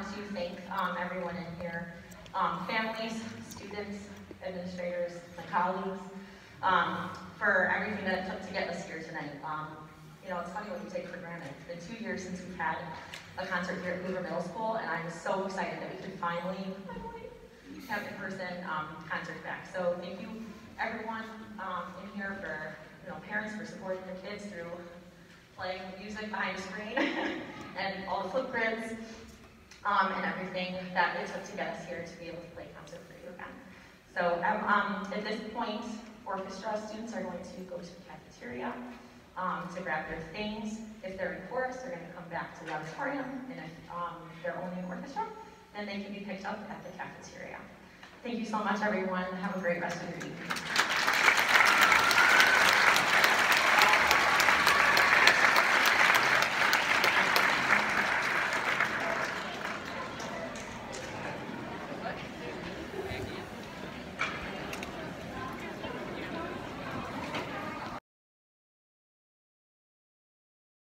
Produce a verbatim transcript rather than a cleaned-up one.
want to thank um, everyone in here, um, families, students, administrators, my colleagues, um, for everything that it took to get us here tonight. Um, you know, it's funny what you take for granted. It's been two years since we've had a concert here at Hoover Middle School, and I'm so excited that we could finally, finally have in-person um, concerts back. So thank you, everyone um, in here, for you know parents for supporting their kids through playing music behind the screen and all the Flipgrids um, and everything that it took to get us here to be able to play concert for you again. So um, um, at this point, orchestra students are going to go to the cafeteria um, to grab their things. If they're in chorus, they're going to come back to the auditorium, and if um, they're only in orchestra, then they can be picked up at the cafeteria. Thank you so much, everyone. Have a great rest of your evening.